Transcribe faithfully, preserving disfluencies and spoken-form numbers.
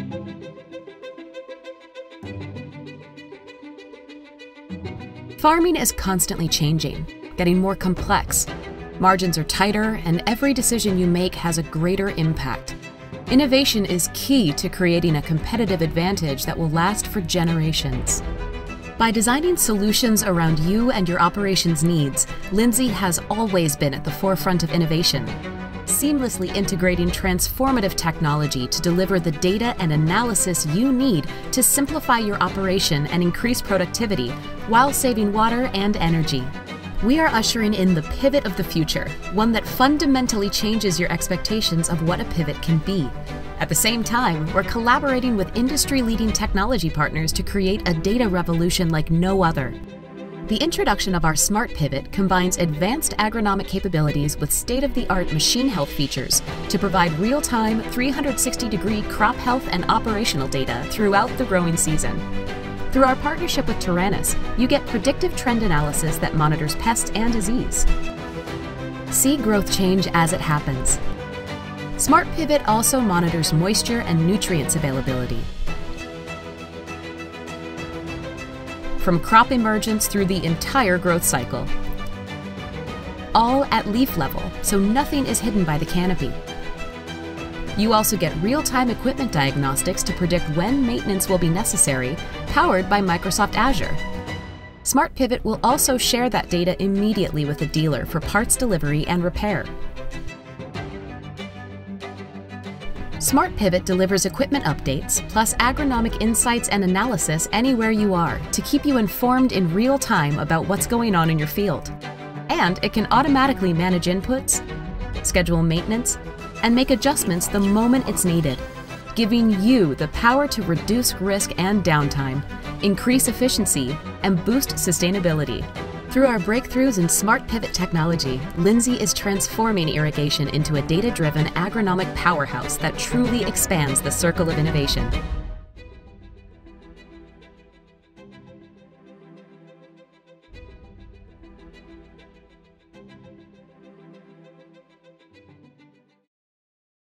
Farming is constantly changing, getting more complex. Margins are tighter, and every decision you make has a greater impact. Innovation is key to creating a competitive advantage that will last for generations. By designing solutions around you and your operations needs, Lindsay has always been at the forefront of innovation, seamlessly integrating transformative technology to deliver the data and analysis you need to simplify your operation and increase productivity while saving water and energy. We are ushering in the pivot of the future, one that fundamentally changes your expectations of what a pivot can be. At the same time, we're collaborating with industry-leading technology partners to create a data revolution like no other. The introduction of our Smart Pivot combines advanced agronomic capabilities with state-of-the-art machine health features to provide real-time, three hundred sixty degree crop health and operational data throughout the growing season. Through our partnership with Taranis, you get predictive trend analysis that monitors pest and disease. See growth change as it happens. Smart Pivot also monitors moisture and nutrients availability. From crop emergence through the entire growth cycle. All at leaf level, so nothing is hidden by the canopy. You also get real-time equipment diagnostics to predict when maintenance will be necessary, powered by Microsoft Azure. Smart Pivot will also share that data immediately with the dealer for parts delivery and repair. Smart Pivot delivers equipment updates, plus agronomic insights and analysis anywhere you are to keep you informed in real time about what's going on in your field. And it can automatically manage inputs, schedule maintenance, and make adjustments the moment it's needed, giving you the power to reduce risk and downtime, increase efficiency, and boost sustainability. Through our breakthroughs in Smart Pivot technology, Lindsay is transforming irrigation into a data-driven agronomic powerhouse that truly expands the circle of innovation.